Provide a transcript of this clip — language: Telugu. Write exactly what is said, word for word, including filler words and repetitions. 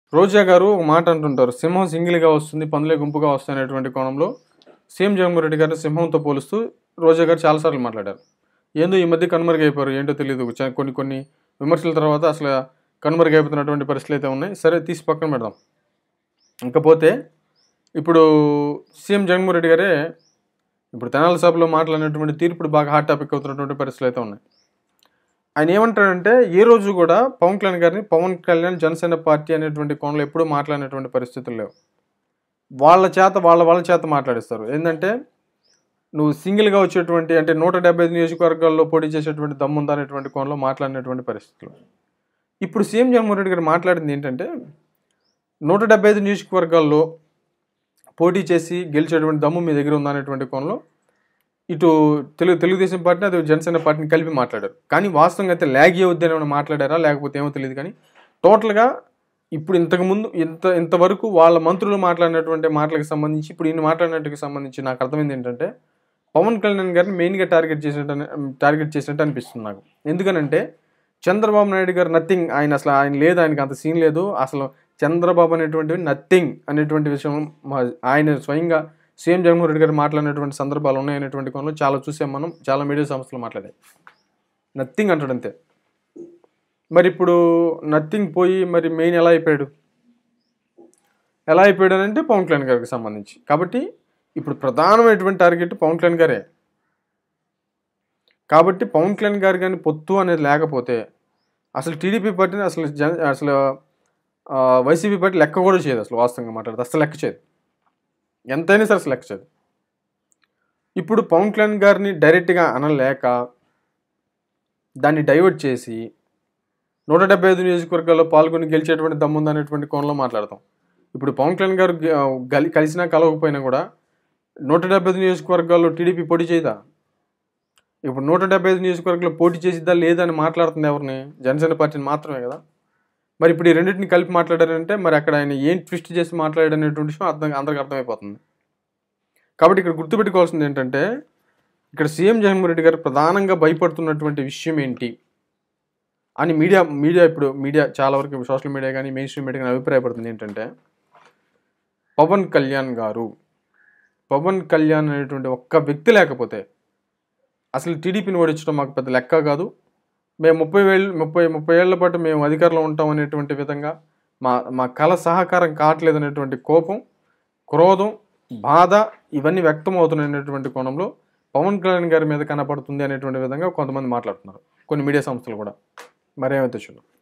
రోజా గారు ఒక మాట అంటుంటారు, సింహం సింగిల్గా వస్తుంది, పందులే గుంపుగా వస్తాయి అనేటువంటి కోణంలో సీఎం జగన్మోహన్ రెడ్డి గారిని సింహంతో పోలుస్తూ రోజా గారు చాలాసార్లు మాట్లాడారు. ఏందో ఈ మధ్య కనుమరుగైపోయారు, ఏంటో తెలియదు. కొన్ని కొన్ని విమర్శల తర్వాత అసలు కనుమరుగైపోతున్నటువంటి పరిస్థితులు అయితే ఉన్నాయి. సరే, తీసి పక్కన పెడదాం. ఇంకపోతే ఇప్పుడు సీఎం జగన్మోహన్ రెడ్డి గారే ఇప్పుడు తెనాలి సభలో మాట్లాడినటువంటి తీర్పు ఇప్పుడు బాగా హాట్ టాపిక్ అవుతున్నటువంటి పరిస్థితులు అయితే ఉన్నాయి. ఆయన ఏమంటాడంటే, ఏ రోజు కూడా పవన్ కళ్యాణ్ గారిని పవన్ కళ్యాణ్ జనసేన పార్టీ అనేటువంటి కోణంలో ఎప్పుడూ మాట్లాడినటువంటి పరిస్థితులు లేవు. వాళ్ళ చేత వాళ్ళ వాళ్ళ చేత మాట్లాడిస్తారు. ఏంటంటే, నువ్వు సింగిల్గా వచ్చేటువంటి అంటే నూట డెబ్బై ఐదు నియోజకవర్గాల్లో పోటీ చేసేటువంటి దమ్ముందా అనేటువంటి కోణంలో మాట్లాడినటువంటి పరిస్థితులు. ఇప్పుడు సీఎం జగన్మోహన్ రెడ్డి గారు మాట్లాడింది ఏంటంటే, నూట డెబ్బై ఐదు నియోజకవర్గాల్లో పోటీ చేసి గెలిచేటువంటి దమ్ము మీ దగ్గర ఉందా అనేటువంటి కోణంలో ఇటు తెలుగు తెలుగుదేశం పార్టీని అది జనసేన పార్టీని కలిపి మాట్లాడారు. కానీ వాస్తవంగా అయితే ల్యాగ్ అవుద్ది అని మాట్లాడారా లేకపోతే ఏమో తెలియదు. కానీ టోటల్గా ఇప్పుడు ఇంతకుముందు ఇంత ఇంతవరకు వాళ్ళ మంత్రులు మాట్లాడినటువంటి మాటలకు సంబంధించి ఇప్పుడు ఈయన మాట్లాడినట్టుకు సంబంధించి నాకు అర్థమైంది ఏంటంటే, పవన్ కళ్యాణ్ గారిని మెయిన్గా టార్గెట్ చేసినట్టు టార్గెట్ చేసినట్టు అనిపిస్తుంది నాకు. ఎందుకనంటే చంద్రబాబు నాయుడు గారు నథింగ్, ఆయన అసలు ఆయన లేదు, ఆయనకి అంత సీన్ లేదు. అసలు చంద్రబాబు అనేటువంటి నథింగ్ అనేటువంటి విషయం ఆయన స్వయంగా సీఎం జగన్మోహన్ రెడ్డి గారు మాట్లాడినటువంటి సందర్భాలు ఉన్నాయనేటువంటి కోణంలో చాలా చూసాం మనం, చాలా మీడియా సంస్థలు మాట్లాడాయి. నథింగ్ అంటాడు అంతే. మరి ఇప్పుడు నథింగ్ పోయి మరి మెయిన్ ఎలా అయిపోయాడు ఎలా అయిపోయాడు అని అంటే పవన్ కళ్యాణ్ గారికి సంబంధించి. కాబట్టి ఇప్పుడు ప్రధానమైనటువంటి టార్గెట్ పవన్ కళ్యాణ్ గారే. కాబట్టి పవన్ కళ్యాణ్ గారు కానీ పొత్తు అనేది లేకపోతే అసలు టీడీపీ పార్టీని అసలు జన అసలు వైసీపీ పార్టీ లెక్క కూడా చేయదు. అసలు వాస్తవంగా మాట్లాడితే అసలు లెక్క చేయదు, ఎంతైనా సరే అసలు లెక్క చేయదు. ఇప్పుడు పవన్ కళ్యాణ్ గారిని డైరెక్ట్గా అనలేక దాన్ని డైవర్ట్ చేసి నూట డెబ్బై ఐదు నియోజకవర్గాల్లో పాల్గొని గెలిచేటువంటి దమ్ముంది అనేటువంటి కోణంలో మాట్లాడతాం. ఇప్పుడు పవన్ కళ్యాణ్ గారు గలి కలిసినా కలవకపోయినా కూడా నూట డెబ్బై ఐదు నియోజకవర్గాల్లో టీడీపీ పోటీ చేయదా? ఇప్పుడు నూట డెబ్బై ఐదు నియోజకవర్గాల్లో పోటీ చేసిద్దా లేదా అని మాట్లాడుతుంది ఎవరిని? జనసేన పార్టీని మాత్రమే కదా. మరి ఇప్పుడు ఈ రెండింటిని కలిపి మాట్లాడారంటే మరి అక్కడ ఆయన ఏం ట్విస్ట్ చేసి మాట్లాడాడనేటువంటి విషయం అర్థం అందరికి అర్థమైపోతుంది. కాబట్టి ఇక్కడ గుర్తుపెట్టుకోవాల్సింది ఏంటంటే, ఇక్కడ సీఎం జగన్మోహన్ రెడ్డి గారు ప్రధానంగా భయపడుతున్నటువంటి విషయం ఏంటి అని మీడియా మీడియా ఇప్పుడు మీడియా చాలా వరకు సోషల్ మీడియా కానీ మెయిన్ స్ట్రీమ్ మీడియా కానీ అభిప్రాయపడుతుంది ఏంటంటే, పవన్ కళ్యాణ్ గారు పవన్ కళ్యాణ్ అనేటువంటి ఒక్క వ్యక్తి లేకపోతే అసలు టీడీపీని ఓడించడం మాకు పెద్ద లెక్క కాదు, మేము ముప్పై వేలు ముప్పై ముప్పై ఏళ్ల పాటు మేము అధికారంలో ఉంటాం అనేటువంటి విధంగా మా మా కళ సహకారం కావట్లేదు అనేటువంటి కోపం, క్రోధం, బాధ ఇవన్నీ వ్యక్తం అవుతున్నటువంటి కోణంలో పవన్ కళ్యాణ్ గారి మీద కనపడుతుంది అనేటువంటి విధంగా కొంతమంది మాట్లాడుతున్నారు, కొన్ని మీడియా సంస్థలు కూడా. మరేమైతే చూద్దాం.